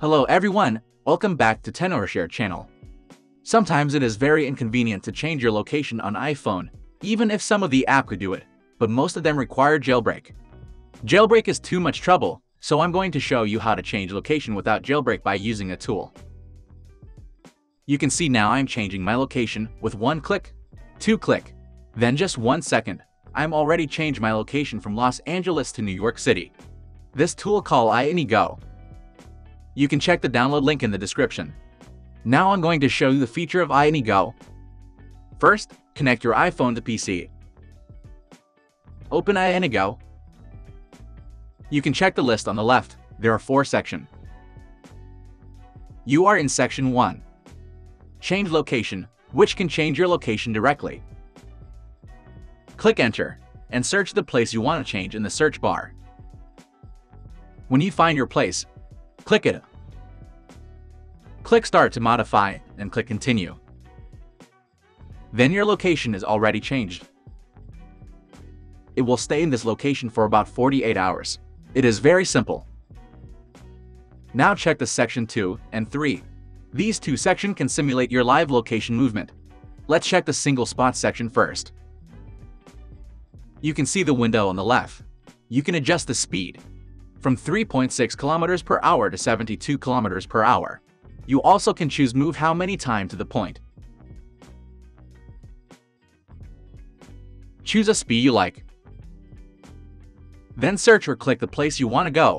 Hello everyone, welcome back to TenorShare channel. Sometimes it is very inconvenient to change your location on iPhone, even if some of the app could do it, but most of them require jailbreak. Jailbreak is too much trouble, so I'm going to show you how to change location without jailbreak by using a tool. You can see now I'm changing my location with 1 click, 2 click, then just 1 second. I'm already changed my location from Los Angeles to New York City. This tool called Intro&Go. You can check the download link in the description. Now I'm going to show you the feature of Intro&Go. First, connect your iPhone to PC. Open Intro&Go. You can check the list on the left. There are 4 sections. You are in section 1. Change location, which can change your location directly. Click enter and search the place you want to change in the search bar. When you find your place, click it. Click start to modify and click continue. Then your location is already changed. It will stay in this location for about 48 hours. It is very simple. Now check the section 2 and 3. These 2 sections can simulate your live location movement. Let's check the single spot section first. You can see the window on the left. You can adjust the speed from 3.6 km per hour to 72 km per hour. You also can choose move how many times to the point. Choose a speed you like. Then search or click the place you want to go.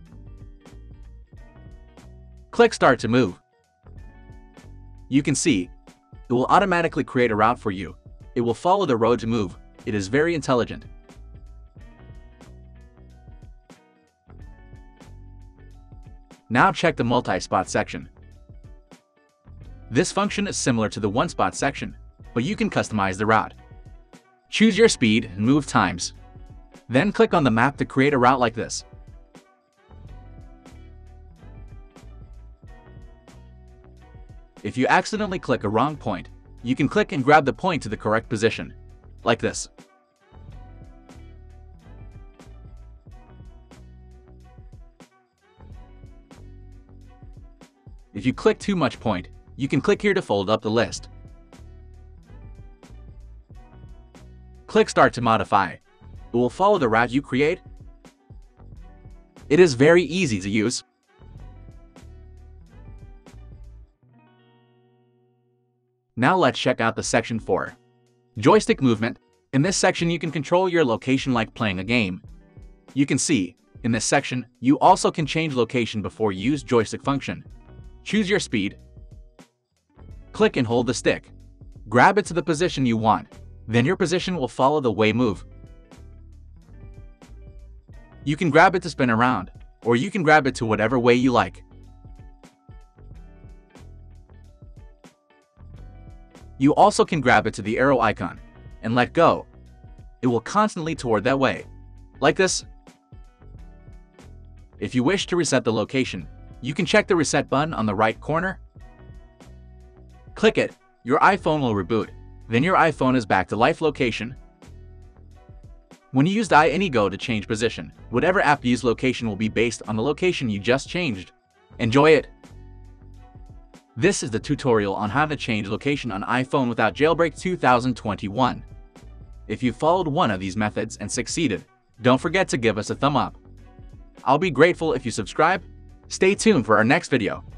Click start to move. You can see, it will automatically create a route for you. It will follow the road to move. It is very intelligent. Now check the multi-spot section. This function is similar to the one-spot section, but you can customize the route. Choose your speed and move times. Then click on the map to create a route like this. If you accidentally click a wrong point, you can click and grab the point to the correct position, like this. If you click too much point, you can click here to fold up the list. Click start to modify. It will follow the route you create. It is very easy to use. Now let's check out the section 4. Joystick movement. In this section you can control your location like playing a game. You can see, in this section, you also can change location before you use joystick function. Choose your speed. Click and hold the stick. Grab it to the position you want. Then your position will follow the way move. You can grab it to spin around, or you can grab it to whatever way you like. You also can grab it to the arrow icon and let go. It will constantly toward that way, like this. If you wish to reset the location, you can check the reset button on the right corner. Click it, your iPhone will reboot. Then your iPhone is back to live location. When you use Intro&Go to change position, whatever app you use location will be based on the location you just changed. Enjoy it! This is the tutorial on how to change location on iPhone without jailbreak 2021. If you followed one of these methods and succeeded, don't forget to give us a thumb up. I'll be grateful if you subscribe. Stay tuned for our next video.